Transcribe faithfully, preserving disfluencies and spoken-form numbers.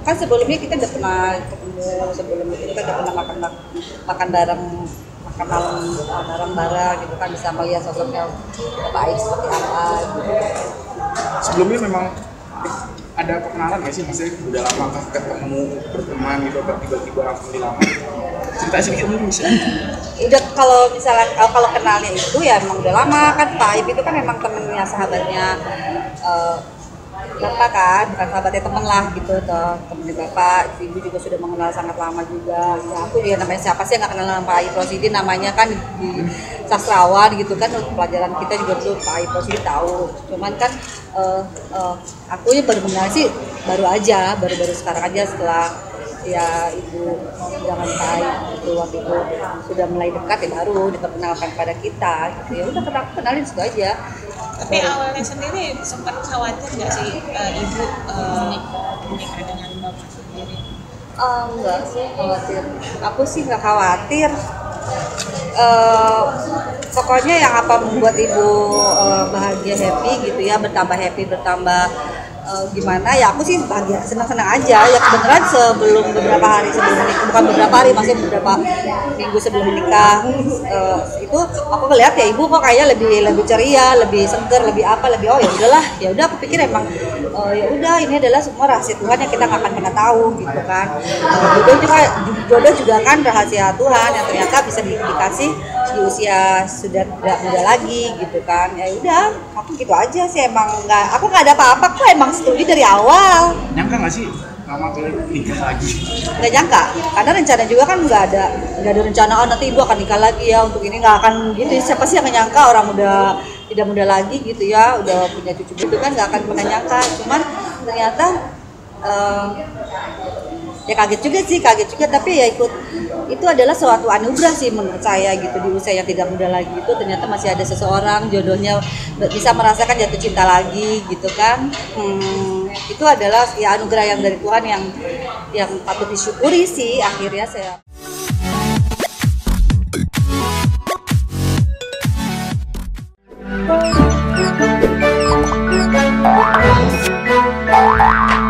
kan sebelumnya kita udah pernah ketemu, sebelum itu kita udah pernah makan makan bareng, makan malam bareng-bareng gitu kan, bisa melihat sosoknya baik seperti apa gitu. Sebelumnya memang ada perkenalan nggak sih, maksudnya udah lama kan ketemu berteman gitu, tiba-tiba langsung dilamar? Cerita sedikit mungkin bisa. Udah kalau misalnya kalau kenalnya itu ya emang udah lama kan, Pak Aib itu kan emang temennya sahabatnya uh, Bapak kan, bukan sahabatnya temen lah gitu toh, temennya Bapak. Ibu juga sudah mengenal sangat lama juga. Ya aku dia namanya siapa sih yang nggak kenal sama Pak Aib Rosidi, namanya kan di sastrawan gitu kan, pelajaran kita juga dulu Pak Aib Rosidi tahu. Cuman kan uh, uh, aku ya baru mengenal sih baru aja, baru-baru sekarang aja setelah ya ibu jangan baik itu waktu itu sudah mulai dekat ya baru diperkenalkan pada kita gitu ya udah kenal kenalin itu aja. Tapi awalnya sendiri sempat khawatir nggak sih uh, ibu uh, menikah dengan bapak sendiri? Uh, enggak sih khawatir, aku sih nggak khawatir. Uh, pokoknya yang apa membuat ibu uh, bahagia, happy gitu ya, bertambah happy, bertambah Uh, gimana ya, aku sih bahagia, senang-senang aja ya. Kebenaran sebelum beberapa hari sebelum menikah, bukan beberapa hari, masih beberapa minggu sebelum menikah, uh, itu aku ngeliat ya ibu kok kayaknya lebih lebih ceria, lebih seger, lebih apa, lebih oh ya udahlah, ya udah aku pikir emang uh, ya udah ini adalah semua rahasia Tuhan yang kita nggak akan pernah tahu gitu kan. Uh, jodoh juga jodoh juga kan rahasia Tuhan yang ternyata bisa di, dikasih di usia sudah tidak muda lagi gitu kan. Ya udah aku gitu aja sih, emang nggak, aku nggak ada apa-apa kok, emang setuju dari awal. Nyangka nggak sih lama kali nikah lagi? Nggak nyangka, karena rencana juga kan nggak ada nggak ada rencana oh nanti ibu akan nikah lagi ya untuk ini, nggak akan gitu. Siapa sih yang nyangka orang udah tidak muda lagi gitu ya, udah punya cucu gitu kan, nggak akan pernah nyangka. Cuman ternyata um, ya kaget juga sih, kaget juga, tapi ya ikut itu adalah suatu anugerah sih menurut saya gitu, di usia yang tidak muda lagi itu ternyata masih ada seseorang jodohnya bisa merasakan jatuh cinta lagi gitu kan. Hmm, itu adalah ya anugerah yang dari Tuhan yang yang patut disyukuri sih akhirnya saya.